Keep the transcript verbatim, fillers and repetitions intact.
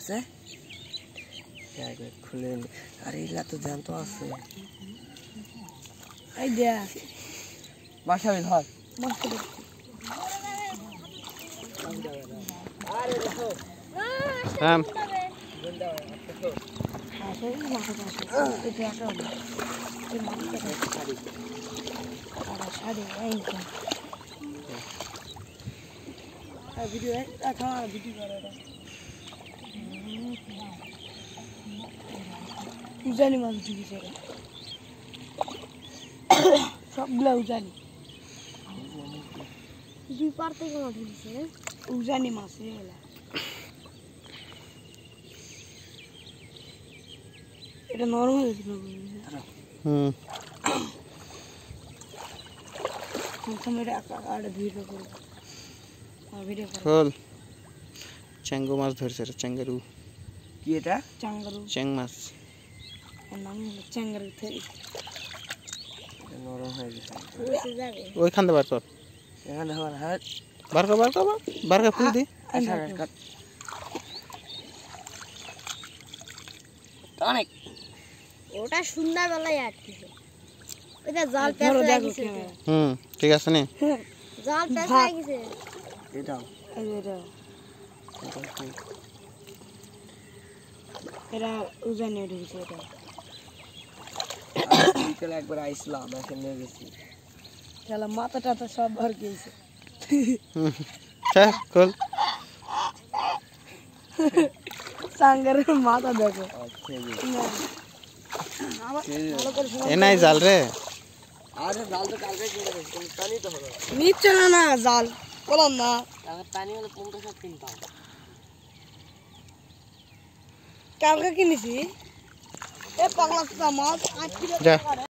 আছে খুলে আরে এগুলা তো জ্যান্ত আছে এই দেখ বাসাবি ধর আরে দেখো থাম গন্ডা আছে আসলে মাথা আছে এটা একটা এই মাথা শাড়ি আর শাড়ি এই তো আর ভিডিও দেখা ভিডিও করে এটা উজানি মাছ দিছে সবগুলা উজানি দুই পার থেকে মাছ দিছে উজানি মাছ এগুলা এটা নরম হয়েছে হুম সময় আর ভিডিও করব আর ভিডিও করব খোল চ্যাঙ্গো মাছ ধরছে রে চ্যাঙ্গারু কি এটা চ্যাঙ্গারু চ্যাং মাছ এর নাম হলো চ্যাঙ্গারু থেকে নরম হয়ে গেছে ওইখান দিয়ে বার কর এখানে হওয়ার হাত বার কর বার কর বার কর ফুল দি অনেক ওটা সন্ধ্যাবেলায় আটকেছে ওটা জাল পেঁচা গেছে হুম ঠিক আছে নে জাল পেঁচা গেছে এটাও এই এটা এটা উজানি ঢুকছে এটা বিকেলে একবার আইসলাম এসে নিয়ে গেছি খেলা মাথা টাথা সব ভর গেছে হ্যাঁ খোল সাঙ্গারের মাথা দেখো এ নাই জাল রে আরে জাল তো কালকে কিনে রেখেছি তুমি পানি তো হলো নিচ্ছে না না জাল বললাম না আগে পানি হলে পঞ্চাশ টাকা কিনতাম কালকে কিনেছি এ পাগলা মাছ আট কিলো